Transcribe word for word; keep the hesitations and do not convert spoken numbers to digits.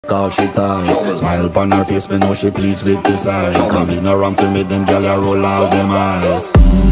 all she ties. Smile upon her face, me know she pleased with this eyes. Come in around to make them gyal a roll out them eyes.